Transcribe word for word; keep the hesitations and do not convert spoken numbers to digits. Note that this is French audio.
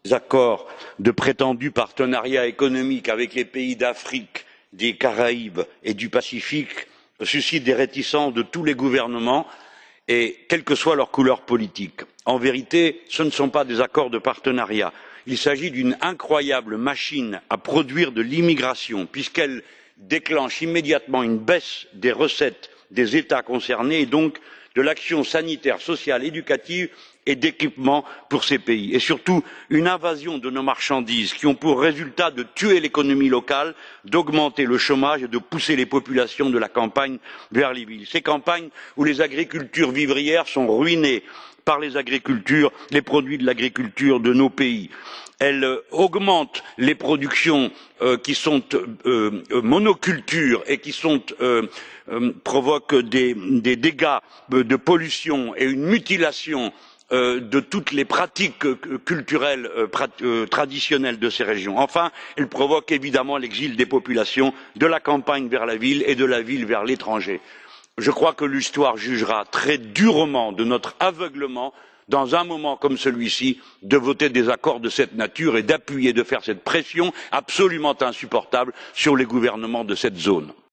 accords de prétendu partenariat économique avec les pays d'Afrique, des Caraïbes et du Pacifique suscitent des réticences de tous les gouvernements, et quelle que soit leur couleur politique. En vérité, ce ne sont pas des accords de partenariat. Il s'agit d'une incroyable machine à produire de l'immigration, puisqu'elle déclenche immédiatement une baisse des recettes des États concernés et donc de l'action sanitaire, sociale, éducative et d'équipement pour ces pays, et surtout une invasion de nos marchandises qui ont pour résultat de tuer l'économie locale, d'augmenter le chômage et de pousser les populations de la campagne vers les villes. Ces campagnes où les agricultures vivrières sont ruinées par les agricultures, les produits de l'agriculture de nos pays. Elle euh, augmente les productions euh, qui sont euh, euh, monocultures et qui sont, euh, euh, provoquent des, des dégâts de pollution et une mutilation euh, de toutes les pratiques euh, culturelles euh, prat euh, traditionnelles de ces régions. Enfin, elle provoque évidemment l'exil des populations de la campagne vers la ville et de la ville vers l'étranger. Je crois que l'histoire jugera très durement de notre aveuglement, dans un moment comme celui-ci, de voter des accords de cette nature et d'appuyer, de faire cette pression absolument insupportable sur les gouvernements de cette zone.